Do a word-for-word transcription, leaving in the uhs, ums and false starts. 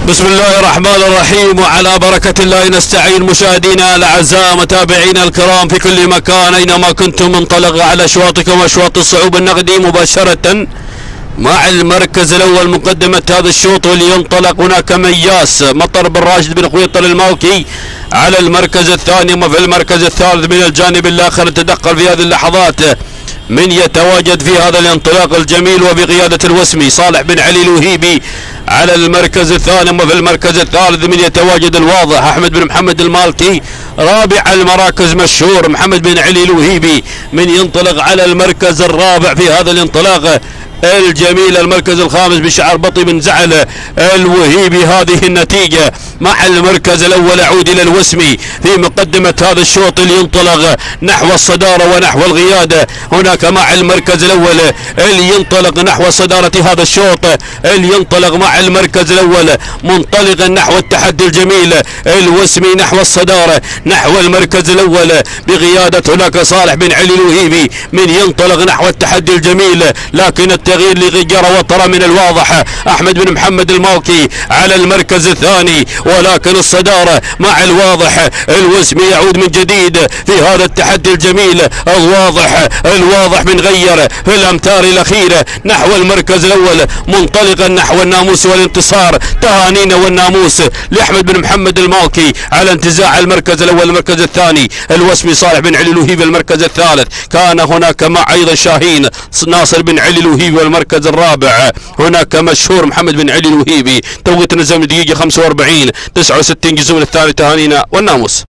بسم الله الرحمن الرحيم، وعلى بركة الله نستعين. مشاهدينا الأعزاء، متابعينا الكرام في كل مكان أينما كنتم، منطلق على أشواطكم أشواط الصعوب النقدي مباشرة مع المركز الأول. مقدمة هذا الشوط واللي ينطلق هناك مياس مطر بن راشد بن خويطر الماوكي على المركز الثاني، وفي المركز الثالث من الجانب الآخر تدخل في هذه اللحظات من يتواجد في هذا الانطلاق الجميل وبقيادة الوسمي صالح بن علي الوهيبي على المركز الثاني، وفي المركز الثالث من يتواجد الواضح أحمد بن محمد المالكي. رابع المراكز مشهور محمد بن علي الوهيبي من ينطلق على المركز الرابع في هذا الانطلاق الجميل. المركز الخامس بشعر بطي بن زعل الوهيبي. هذه النتيجة مع المركز الأول. أعود إلى الوسمي في مقدمة هذا الشوط اللي ينطلق نحو الصدارة ونحو القيادة. هناك مع المركز الأول اللي ينطلق نحو صدارة هذا الشوط، اللي ينطلق مع المركز الأول منطلقا نحو التحدي الجميل. الوسمي نحو الصدارة نحو المركز الأول بقيادة هناك صالح بن علي الوهيبي من ينطلق نحو التحدي الجميل، لكن التغيير لغير وطرة من الواضح أحمد بن محمد الماوكي على المركز الثاني، ولكن الصدارة مع الواضح. الوسمي يعود من جديد في هذا التحدي الجميل. الواضح الواضح من غير في الأمتار الأخيرة نحو المركز الأول منطلقا نحو الناموس والانتصار. تهانينا والناموس لأحمد بن محمد الماوكي على انتزاع المركز الأول. المركز الثاني الوسمي صالح بن علي الوهيبي. المركز الثالث كان هناك مع أيضا شاهين ناصر بن علي الوهيبي. والمركز الرابع هناك مشهور محمد بن علي الوهيبي. توقيت نزام دقيقة خمسة وأربعين تسعة وستين جزء من الثاني. تهانينا والناموس.